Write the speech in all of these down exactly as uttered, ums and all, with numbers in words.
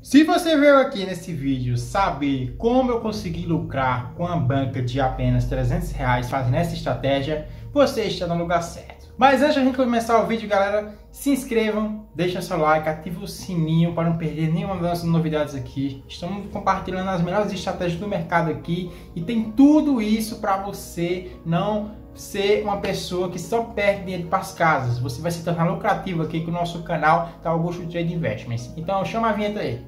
Se você veio aqui nesse vídeo saber como eu consegui lucrar com a banca de apenas trezentos reais fazendo essa estratégia, você está no lugar certo. Mas antes de a gente começar o vídeo, galera, se inscrevam, deixem seu like, ativem o sininho para não perder nenhuma das novidades aqui. Estamos compartilhando as melhores estratégias do mercado aqui e tem tudo isso para você não ser uma pessoa que só perde dinheiro para as casas. Você vai se tornar lucrativo aqui com o nosso canal da Augusto Trade Investments. Então chama a vinheta aí.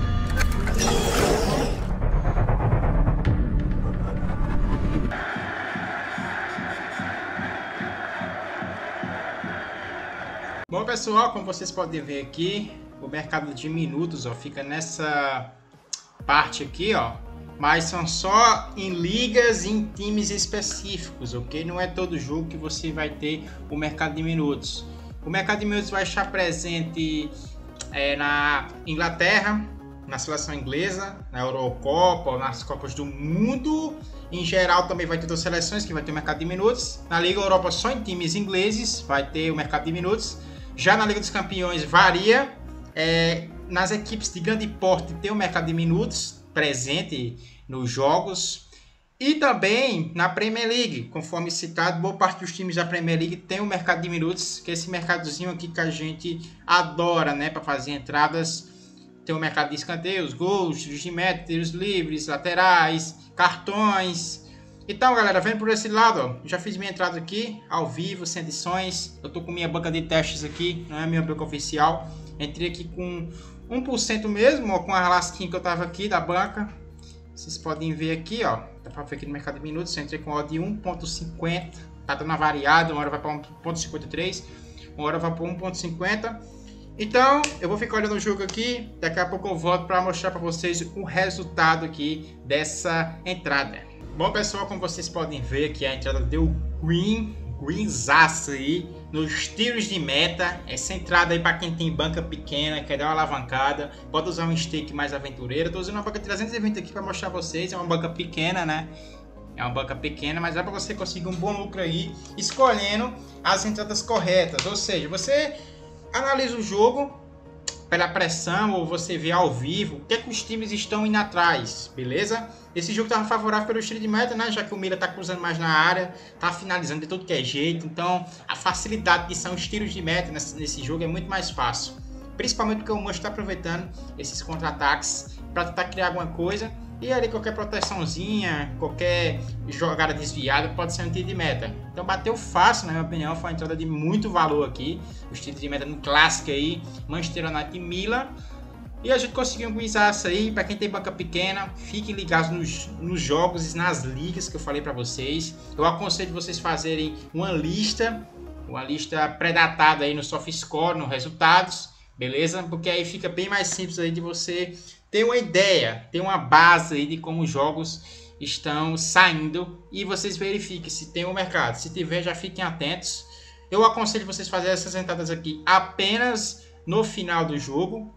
Bom pessoal, como vocês podem ver aqui, o mercado de minutos ó, fica nessa parte aqui, ó. Mas são só em ligas e em times específicos, ok? Não é todo jogo que você vai ter o mercado de minutos. O mercado de minutos vai estar presente é, na Inglaterra, na seleção inglesa, na Eurocopa, nas Copas do Mundo. Em geral também vai ter outras seleções que vai ter o mercado de minutos. Na Liga Europa só em times ingleses vai ter o mercado de minutos. Já na Liga dos Campeões varia. É, nas equipes de grande porte tem o mercado de minutos presente nos jogos, e também na Premier League, conforme citado, boa parte dos times da Premier League tem o mercado de minutos, que é esse mercadozinho aqui que a gente adora, né, para fazer entradas. Tem o mercado de escanteios, gols, tiros de meta, tiros livres, laterais, cartões. Então, galera, vendo por esse lado, ó, já fiz minha entrada aqui, ao vivo, sem edições. Eu tô com minha banca de testes aqui, não é a minha banca oficial. Entrei aqui com um por cento mesmo, ó, com a lasquinha que eu tava aqui da banca. Vocês podem ver aqui, ó, dá pra ver aqui no mercado de minutos, eu entrei com odd de um ponto cinquenta, tá dando uma variada, uma hora vai para um ponto cinquenta e três, uma hora vai para um ponto cinquenta. Então, eu vou ficar olhando o jogo aqui, daqui a pouco eu volto para mostrar para vocês o resultado aqui dessa entrada. Bom, pessoal, como vocês podem ver aqui, a entrada deu green, greenzaço aí, nos tiros de meta. Essa entrada aí para quem tem banca pequena, quer dar uma alavancada, pode usar um stake mais aventureiro. Estou usando uma banca trezentos e vinte aqui para mostrar para vocês, é uma banca pequena, né? É uma banca pequena, mas dá para você conseguir um bom lucro aí, escolhendo as entradas corretas. Ou seja, você analisa o jogo pela pressão, ou você vê ao vivo o que é que os times estão indo atrás, beleza? Esse jogo estava favorável pelo estilo de meta, né? Já que o Miller está cruzando mais na área, tá finalizando de todo que é jeito. Então, a facilidade que são os tiros de meta nesse, nesse jogo é muito mais fácil. Principalmente porque o Manchester está aproveitando esses contra-ataques para tentar criar alguma coisa. E ali qualquer proteçãozinha, qualquer jogada desviada pode ser um tiro de meta. Então bateu fácil, na minha opinião, foi uma entrada de muito valor aqui. Os tiros de meta no clássico aí, Manchester United e Milan. E a gente conseguiu guizar isso aí. Para quem tem banca pequena, fiquem ligados nos, nos jogos e nas ligas que eu falei para vocês. Eu aconselho vocês fazerem uma lista, uma lista pré-datada aí no SoftScore, nos resultados, beleza? Porque aí fica bem mais simples aí de você ter uma ideia, ter uma base aí de como os jogos estão saindo e vocês verifiquem se tem o mercado. Se tiver, já fiquem atentos. Eu aconselho vocês fazerem essas entradas aqui apenas no final do jogo.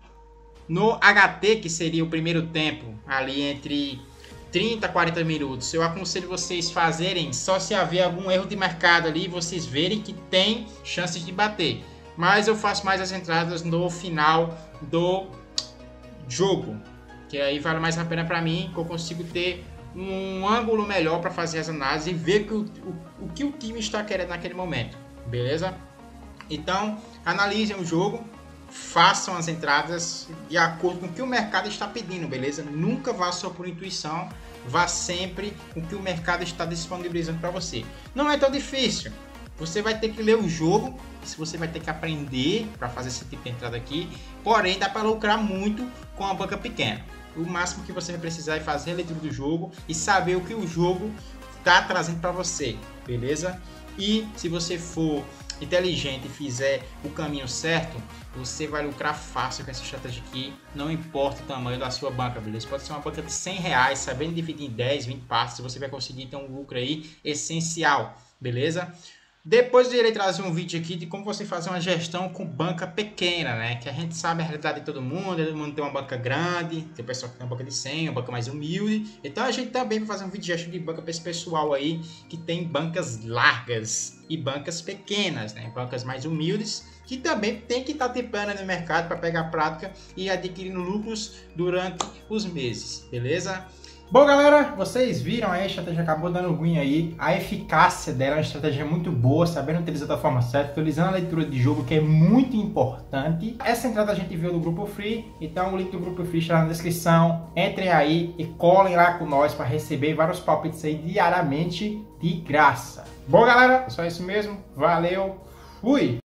No H T, que seria o primeiro tempo, ali entre trinta a quarenta minutos, eu aconselho vocês fazerem só se haver algum erro de mercado ali, vocês verem que tem chances de bater. Mas eu faço mais as entradas no final do jogo, que aí vale mais a pena para mim, que eu consigo ter um ângulo melhor para fazer as análises e ver que o, o, o que o time está querendo naquele momento, beleza? Então, analisem o jogo, façam as entradas de acordo com o que o mercado está pedindo, beleza? Nunca vá só por intuição, vá sempre com o que o mercado está disponibilizando para você. Não é tão difícil, você vai ter que ler o jogo, se você vai ter que aprender para fazer esse tipo de entrada aqui, porém dá para lucrar muito com a banca pequena. O máximo que você vai precisar é fazer a leitura do jogo e saber o que o jogo está trazendo para você, beleza? E se você for inteligente e fizer o caminho certo, você vai lucrar fácil com essa estratégia aqui, não importa o tamanho da sua banca, beleza? Pode ser uma banca de cem reais, sabendo dividir em dez, vinte partes, você vai conseguir ter um lucro aí essencial, beleza? Depois eu irei trazer um vídeo aqui de como você fazer uma gestão com banca pequena, né? Que a gente sabe a realidade de todo mundo, todo mundo tem uma banca grande, tem pessoal que tem uma banca de cem, uma banca mais humilde. Então a gente também vai fazer um vídeo de gestão de banca para esse pessoal aí que tem bancas largas e bancas pequenas, né? Bancas mais humildes, que também tem que estar tipando no mercado para pegar a prática e adquirindo lucros durante os meses, beleza? Bom, galera, vocês viram aí, a estratégia acabou dando ruim aí, a eficácia dela é uma estratégia muito boa, sabendo utilizar da forma certa, utilizando a leitura de jogo, que é muito importante. Essa entrada a gente viu do Grupo Free, então o link do Grupo Free está na descrição, entrem aí e colhem lá com nós para receber vários palpites aí diariamente de graça. Bom, galera, é só isso mesmo, valeu, fui!